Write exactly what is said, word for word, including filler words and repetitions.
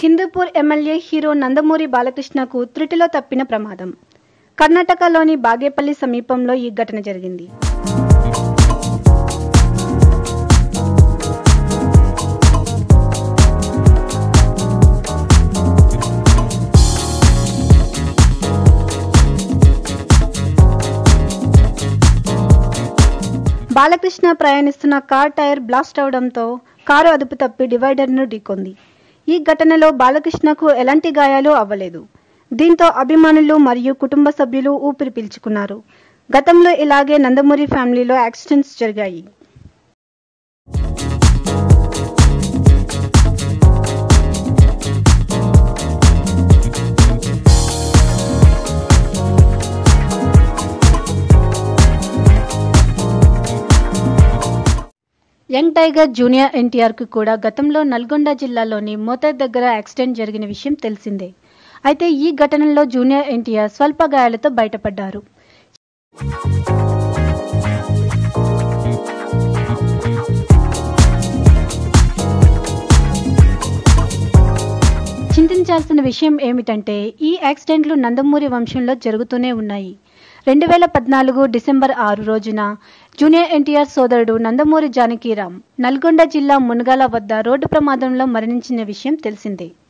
Hindupur MLA hero Nandamuri బాలకృష్ణకు త్రుటిలో తప్పిన ప్రమాదం. కర్ణాటకలోని బాగేపల్లి సమీపంలో ఈ ఘటన జరిగింది. బాలకృష్ణ ప్రయాణిస్తున్న కార్ టైర్ బ్లాస్ట్ అవడంతో కారు అదుపు తప్పి డివైడర్ను ఢీకొంది. ఈ ఘటనలో బాలకృష్ణకు ఎలాంటి గాయాలు అవ్వలేదు. దీంతో అభిమానులు మరియు కుటుంబ సభ్యులు ఊపిరి పీల్చుకున్నారు. గతంలో ఇలాగే నందమూరి ఫ్యామిలీలో యాక్సిడెంట్స్ జరిగాయి. యంగ్ టైగర్ జూనియర్ ఎన్టీఆర్ కు కూడా గతంలో నల్గొండ జిల్లాలోని మోతర్ దగ్గర యాక్సిడెంట్ జరిగిన విషయం తెలిసిందే. అయితే ఈ ఘటనలో జూనియర్ ఎన్టీఆర్ స్వల్ప గాయాలతో బయటపడ్డారు. చింతించాల్సిన విషయం ఏమిటంటే ఈ యాక్సిడెంట్లు నందమూరి వంశంలో జరుగుతూనే ఉన్నాయి. రెండు వేల పద్నాలుగు డిసెంబర్ ఆరు రోజున జూనియర్ ఎన్టీఆర్ సోదరుడు నందమూరి జానకీరామ్ నల్గొండ జిల్లా మునగాల వద్ద రోడ్డు ప్రమాదంలో మరణించిన విషయం తెలిసిందే.